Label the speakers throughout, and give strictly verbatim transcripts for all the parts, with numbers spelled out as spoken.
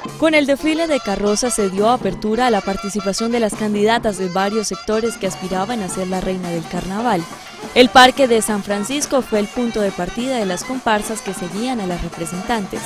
Speaker 1: Con el desfile de carrozas se dio apertura a la participación de las candidatas de varios sectores que aspiraban a ser la reina del carnaval. El Parque de San Francisco fue el punto de partida de las comparsas que seguían a las representantes.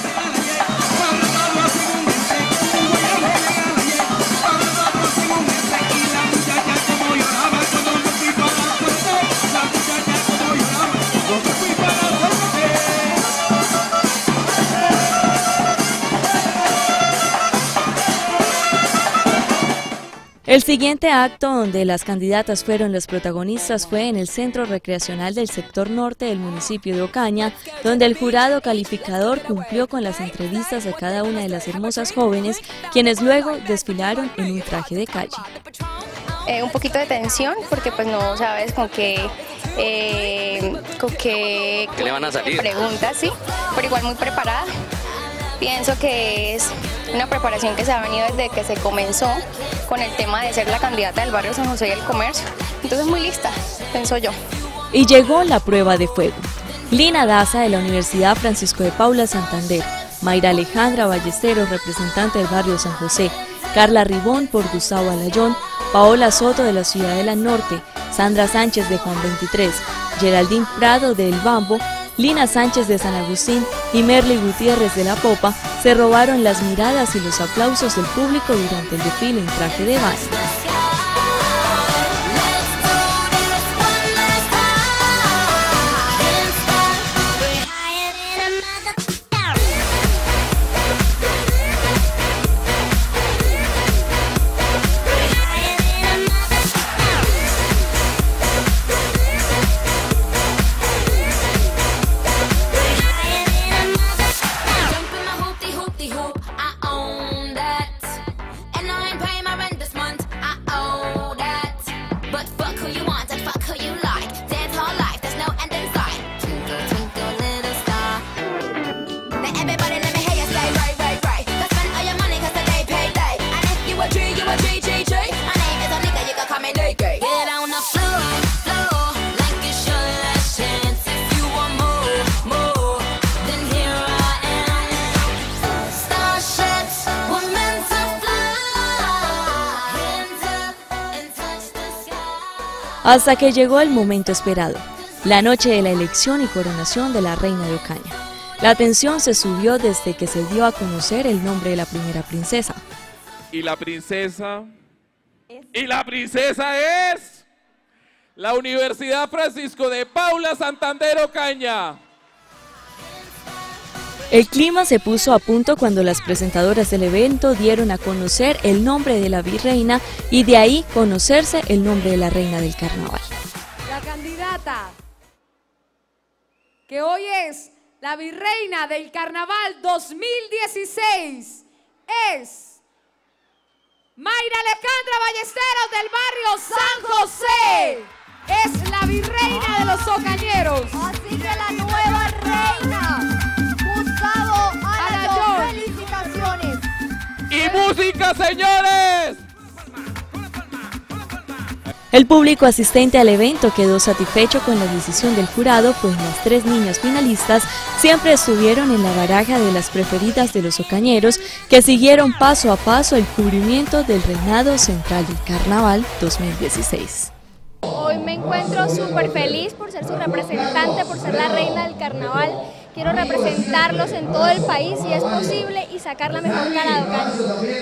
Speaker 1: El siguiente acto donde las candidatas fueron las protagonistas fue en el Centro Recreacional del sector norte del municipio de Ocaña, donde el jurado calificador cumplió con las entrevistas de cada una de las hermosas jóvenes, quienes luego desfilaron en un traje de calle.
Speaker 2: Eh, un poquito de tensión porque pues no sabes con qué, eh, con qué,
Speaker 3: ¿Qué le van a salir?
Speaker 2: Preguntas, sí, pero igual muy preparada. Pienso que es una preparación que se ha venido desde que se comenzó con el tema de ser la candidata del barrio San José y el comercio. Entonces muy lista, pienso yo.
Speaker 1: Y llegó la prueba de fuego. Lina Daza de la Universidad Francisco de Paula Santander, Mayra Alejandra Ballesteros, representante del barrio San José, Carla Ribón por Gustavo Alayón, Paola Soto de la Ciudadela Norte, Sandra Sánchez de Juan veintitrés, Geraldine Prado de El Bambo, Lina Sánchez de San Agustín y Merly Gutiérrez de La Popa se robaron las miradas y los aplausos del público durante el desfile en traje de baño. Hasta que llegó el momento esperado, la noche de la elección y coronación de la reina de Ocaña. La tensión se subió desde que se dio a conocer el nombre de la primera princesa.
Speaker 4: Y la princesa, y la princesa es la Universidad Francisco de Paula Santander Ocaña.
Speaker 1: El clima se puso a punto cuando las presentadoras del evento dieron a conocer el nombre de la virreina y de ahí conocerse el nombre de la reina del carnaval.
Speaker 5: La candidata que hoy es la virreina del carnaval dos mil dieciséis es Mayra Alejandra Ballesteros del barrio San José. Es la virreina de los ocañeros.
Speaker 6: Así que la nueva reina. ¡Felicitaciones!
Speaker 4: ¡Y música, señores!
Speaker 1: El público asistente al evento quedó satisfecho con la decisión del jurado, pues las tres niñas finalistas siempre estuvieron en la baraja de las preferidas de los ocañeros, que siguieron paso a paso el cubrimiento del reinado central del Carnaval dos mil dieciséis.
Speaker 7: Hoy me encuentro súper feliz por ser su representante, por ser la reina del carnaval. Quiero representarlos en todo el país si es posible y sacar la mejor cara de Ocaña.